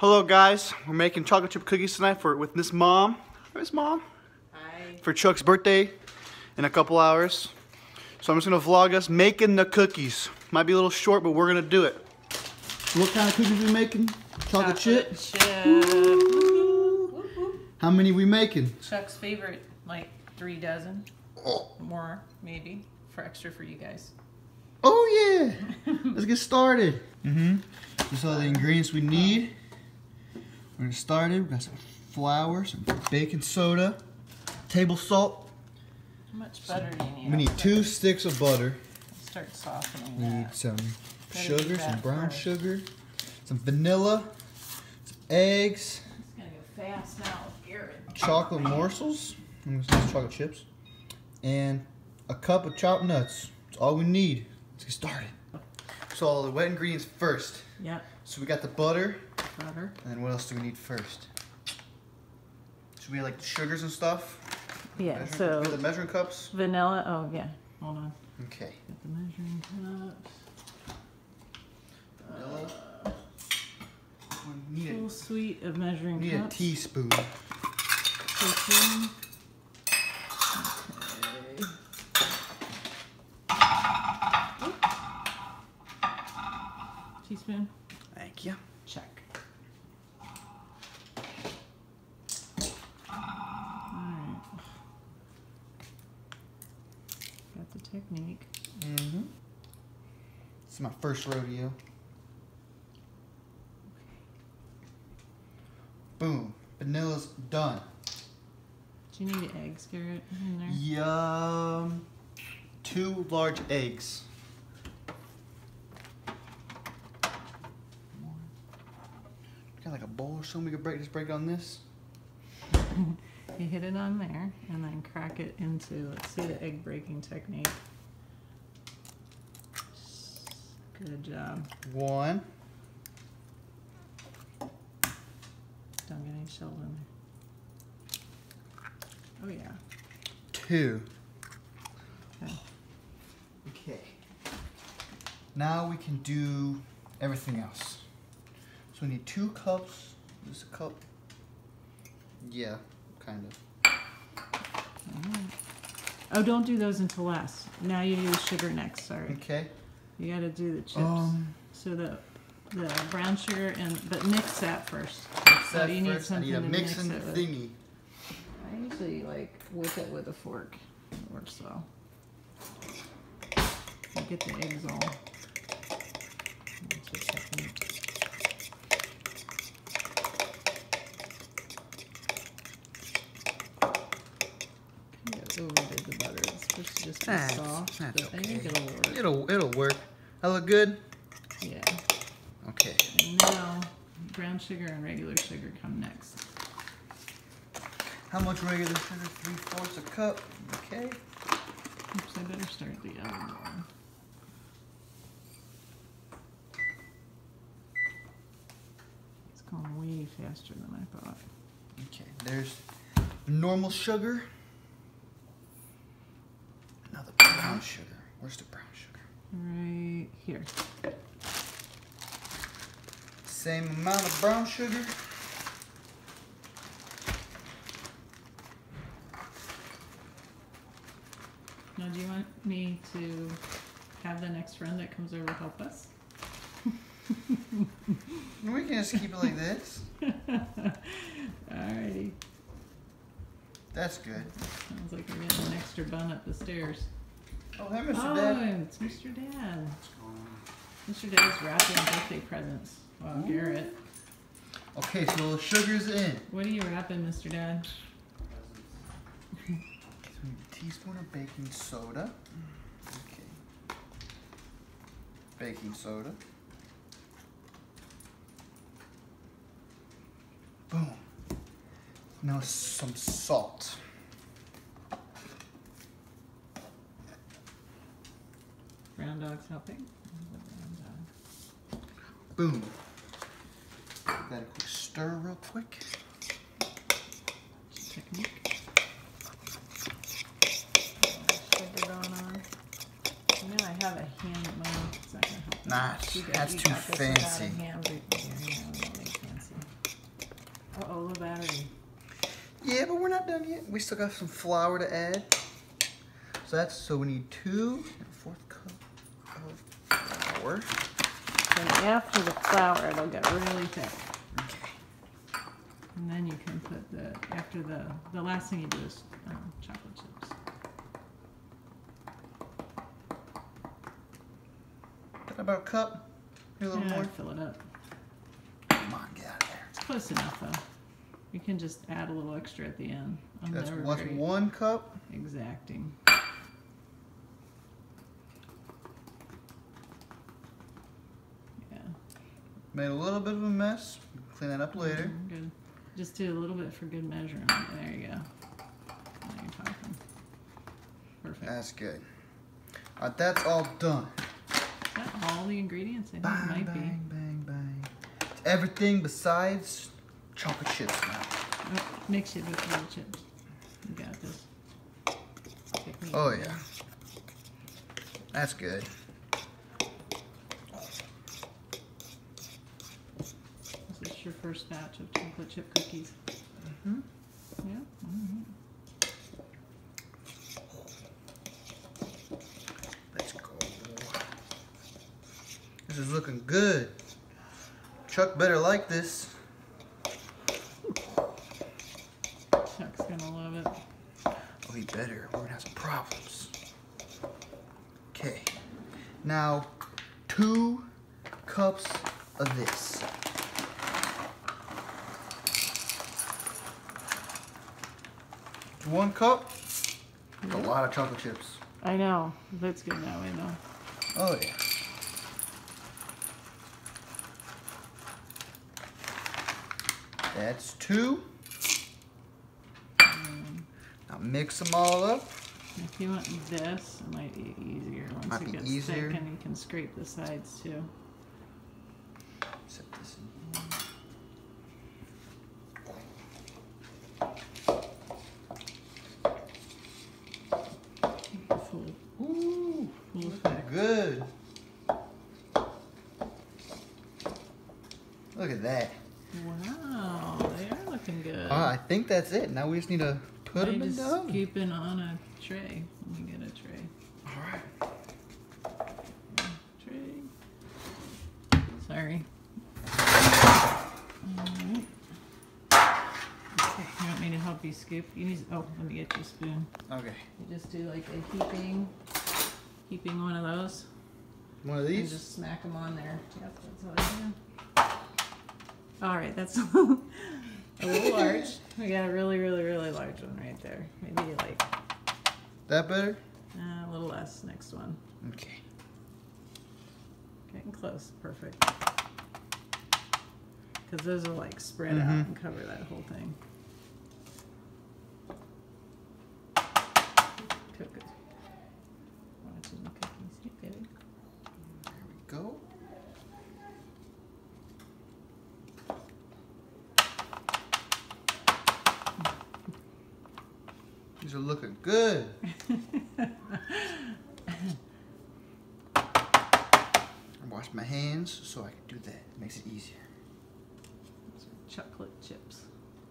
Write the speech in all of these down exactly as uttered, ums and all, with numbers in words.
Hello guys, we're making chocolate chip cookies tonight for with Miss Mom. Miss Mom? Hi. For Chuck's birthday in a couple hours. So I'm just gonna vlog us making the cookies. Might be a little short, but we're gonna do it. What kind of cookies we making? Chocolate, chocolate chip? chip. Whoop, whoop, whoop. How many we making? Chuck's favorite, like three dozen. Oh. More, maybe, for extra for you guys. Oh yeah! Let's get started. Mm-hmm. These are the ingredients we need. We're gonna start it. We got some flour, some baking soda, table salt. How much butter do you need? We need two sticks of butter. Start softening We that. need some Gotta sugar, do some that brown first. sugar, some vanilla, some eggs, It's gonna go fast now with Garrett. chocolate morsels, and some chocolate chips, and a cup of chopped nuts. That's all we need. Let's get started. So all the wet ingredients first. Yep. So we got the butter, Butter. and then what else do we need first? Should we have like sugars and stuff? Yeah, Measuring, so we have the measuring cups. vanilla. Oh, yeah. Hold on. Okay. Get the measuring cups. Vanilla. We need Full a, suite of measuring we need a cups. teaspoon. Teaspoon. Okay. Teaspoon. Thank you. Check. Alright. Got the technique. Mm-hmm. This is my first rodeo. Boom. Vanilla's done. Do you need eggs, Garrett, in there? Yum. Two large eggs. Got like a bowl or something we could break just break it on this? You hit it on there and then crack it into, let's see the egg breaking technique. Good job. One. Don't get any shells in there. Oh yeah. Two. Okay. Okay. Now we can do everything else. So we need two cups. This a cup? Yeah, kind of. Alright. Oh, don't do those until last. Now you do sugar next, sorry. Okay. You gotta do the chips. Um, so the the brown sugar and but mix that first. Mix So that you need first. I something need a to mixing mix it with. thingy. I usually like whip it with a fork. It works well. You get the eggs all. That's the technique. Kinda overdid the butter. It's supposed to just be That's- soft, that's but I think okay. it'll work. It'll it'll work. That look good? Yeah. Okay. And now brown sugar and regular sugar come next. How much regular sugar? Three fourths a cup. Okay. Oops, I better start the other one. It's going way faster than I thought. Okay. There's normal sugar. Now the brown sugar. Where's the brown sugar? Right here. Same amount of brown sugar. Now, do you want me to have the next friend that comes over help us? We can just keep it like this. Alrighty. That's good. Sounds like we're getting an extra bun up the stairs. Oh, hey, Mister Oh, Dad. it's Mister Dad. Mister Dad's wrapping birthday presents. Wow, Ooh. Garrett. Okay, so the sugar's in. What are you wrapping, Mister Dad? So we need a teaspoon of baking soda. Okay. Baking soda. Boom. Now some salt. Brown dog's helping. Brown dog. Boom. Give that a quick stir real quick. Technique. Sugar going on. You know, I have a hand at my It's not gonna help. Nah, You got- that's you too got this without a fancy. hand, but- yeah, yeah, we don't make fancy. Uh-oh, low battery. Yeah, but we're not done yet. We still got some flour to add. So that's, so we need two and a fourth cup of flour. And after the flour, it'll get really thick. Okay. And then you can put the, after the, the last thing you do is um, chocolate chips. About a cup? Maybe a little Yeah, more? fill it up. Come on, get out of there. It's close enough though. You can just add a little extra at the end. I'm That's never what's very one cup? exacting. Yeah. Made a little bit of a mess. Clean that up later. Mhm, good. Just do a little bit for good measurement. There you go. Now you're talking. Perfect. That's good. Alright, that's all done. Is that all the ingredients? I think Bang, it might bang, bang, bang. It's everything besides chocolate chips now. be. Oh, mix it with little chips. You got this. Pick me Oh up. yeah. That's good. This is your first batch of chocolate chip cookies. Mm-hmm. Yeah. Mm-hmm. Let's go. This is looking good. Chuck better like this. Chuck's gonna love it. Oh, he better. We're gonna have some problems. Okay. Now, two cups of this. One cup. A lot of chocolate chips. I know. That's good that way though. Oh yeah. That's two. Now mix them all up. If you want this, it might be easier once Might it be gets easier. thick and you can scrape the sides too. Set this in. Full, Ooh, full effect. good. Look at that. Wow, they are looking good. Ah, I think that's it. Now we just need to put They them in just the oven. keep it on a tray. Let me get a tray. All right. Tray. Sorry. Alright. Okay, you want me to help you scoop? You need. Oh, let me get you a spoon. Okay. You just do like a heaping, heaping one of those, One of and these. just smack them on there. Yep, that's what I do. All right, that's a little large. We got a really, really, really large one right there. Maybe like That better? uh, a little less. Next one. Okay. Getting close. Perfect. Because those are like spread Mhm. out and cover that whole thing. Cook it. Watching the cookies. Hey, baby. There we go. These are looking good. I wash my hands so I can do that. It makes it easier. Those are chocolate chips.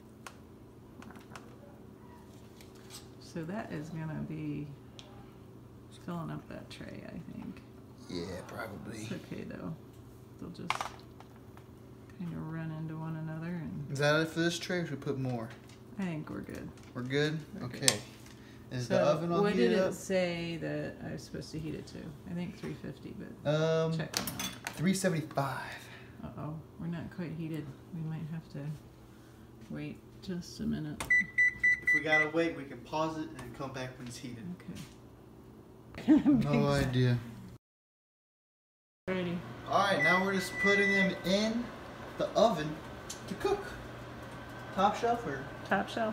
So that is gonna be filling up that tray, I think. Yeah, probably. It's okay though. They'll just kind of run into one another, and Is that it for this tray or should we put more? I think we're good. We're good? We're Okay. good. Is So the oven all what did heated it up? say that I was supposed to heat it to? I think three fifty, but Um, check them out. three seventy-five. Uh-oh, we're not quite heated. We might have to wait just a minute. If we gotta wait, we can pause it and come back when it's heated. Okay. No idea. Ready. Alright, now we're just putting them in the oven to cook. Top shelf or? Top shelf.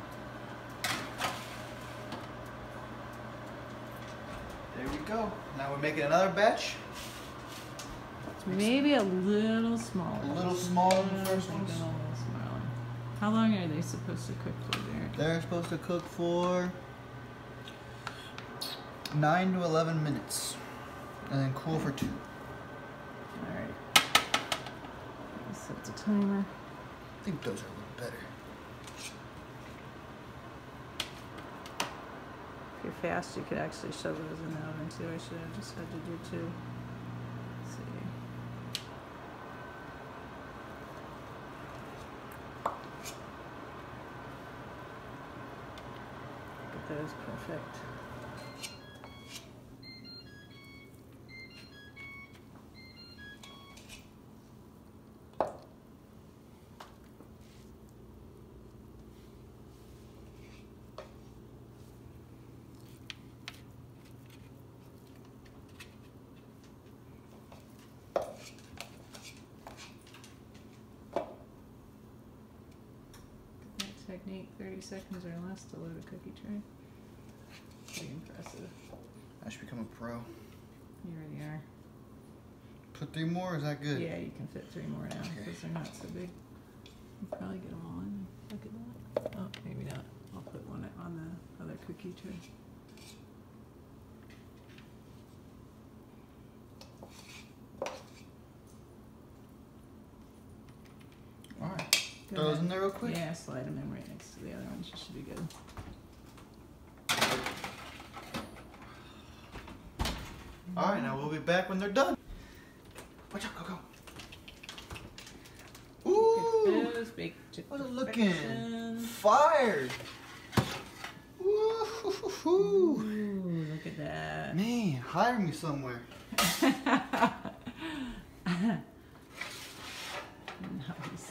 There we go. Now we're making another batch. Maybe a little smaller. A little smaller than the Yeah, first I think ones? a little smaller. How long are they supposed to cook for there? They're supposed to cook for nine to eleven minutes. And then cool for two. Alright. Set the timer. I think those are a little better. fast you could actually shove those in the oven too. I should have just had to do two. Let's see. Get those perfect. Technique, thirty seconds or less to load a cookie tray. Pretty impressive. I should become a pro. You really are. Put three more, is that good? Yeah, you can fit three more now because they're not so big. You can probably get them all in. Look at that. Oh, maybe not. I'll put one on the other cookie tray. Alright. Throw those in there real quick? Yeah, slide them in right next to the other ones. You should be good. Alright, now we'll be back when they're done. Watch out, go, go. Ooh! Get those baked to What's it perfection. looking? Fire! Ooh, Ooh, look at that. Man, hire me somewhere. Nice.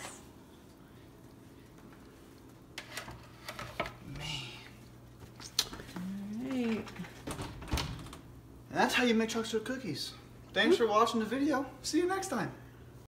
And that's how you make chocolate chip cookies. Thanks for watching the video. See you next time.